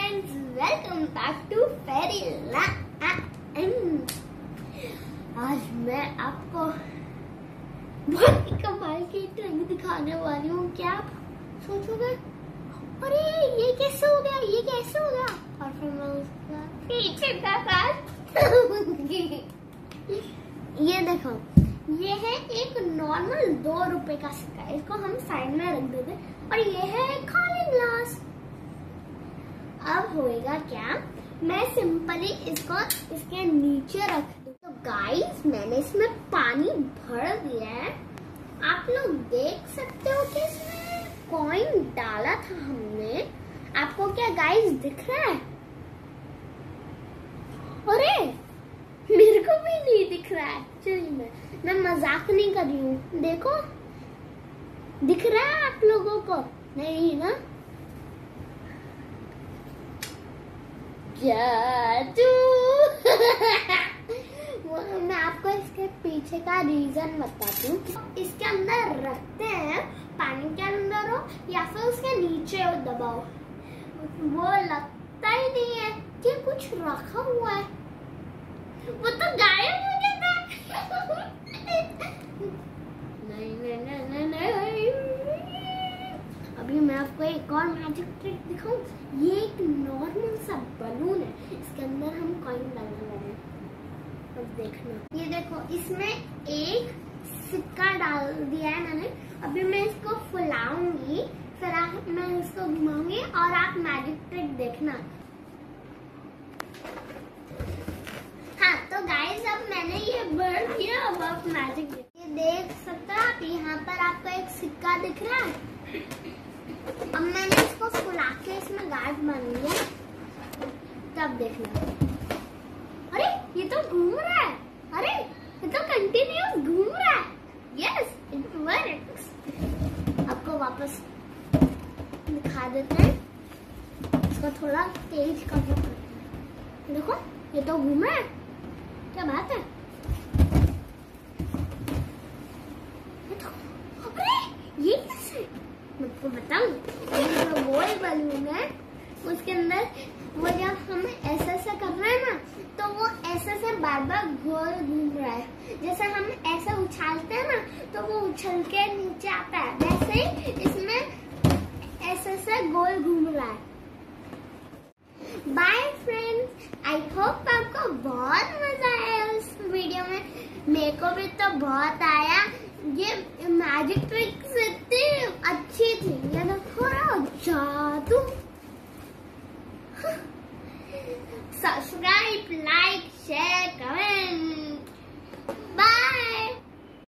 Friends, welcome back to Fairyland. आज मैं आपको बहुत ही कमाल की ट्रेंड दिखाने वाली हूँ। क्या आप सोचोगे अरे ये कैसे हो गया, ये कैसे हो गया, और फिर मैं उसका पीछे का ये देखो, ये है एक नॉर्मल 2 रुपए का सिक्का। इसको हम साइड में रख देते और ये है खाली ग्लास। अब होएगा क्या, मैं सिंपली इसको इसके नीचे रख दूं। तो गाइस, मैंने इसमें पानी भर दिया है। आप लोग देख सकते हो कि इसमें कॉइन डाला था हमने। आपको क्या गाइस दिख रहा है? अरे मेरे को भी नहीं दिख रहा है। चलिए, मैं मजाक नहीं कर रही हूँ। देखो, दिख रहा है आप लोगों को? नहीं ना? जादू। मैं आपको इसके पीछे का रीजन बताती हूँ। इसके अंदर रखते हैं, पानी के अंदर हो या फिर उसके नीचे हो दबाओ, वो लगता ही नहीं है कि कुछ रखा हुआ है। वो तो गायब हो जाता है। नहीं नहीं नहीं नहीं। अभी मैं आपको एक और मैजिक ट्रिक दिखाऊं। ये एक नॉर्मल सा बलून है, इसके अंदर हम कॉइन डालने वाले हैं। अब देखना, ये देखो, इसमें एक सिक्का डाल दिया है मैंने। अभी मैं इसको फुलाऊंगी, फिर मैं इसको घुमाऊंगी और आप मैजिक ट्रिक देखना। हाँ तो गाइस, अब मैंने ये भर दिया। अब आप मैजिक ये देख सकते हो आप, यहाँ पर आपको एक सिक्का दिख रहा है। अब मैंने इसको फुला के इसमें गांठ बन लिया। तब देखना, अरे ये तो घूम रहा है। अरे ये तो कंटिन्यूस घूम रहा है। Yes, it works. आपको वापस दिखा देते हैं। इसको थोड़ा तेज करना पड़ता है। देखो, ये तो घूम रहा है। क्या बात है? अरे ये कैसे? मैं आपको बताऊं, ये जो गोल बलून है उसके अंदर वो जब हम ऐसा कर रहे हैं ना, तो वो ऐसे बार बार गोल घूम रहा है। जैसे हम ऐसा उछालते हैं ना, तो वो उछल के नीचे आता है, वैसे ही इसमें ऐसे गोल घूम रहा है। बाय फ्रेंड्स, आई होप आपको बहुत मजा आया इस वीडियो में। मेरे को भी तो बहुत आया। ये मैजिक ट्रिक इतनी अच्छी थी, ये तो थोड़ा जादू। सब्सक्राइब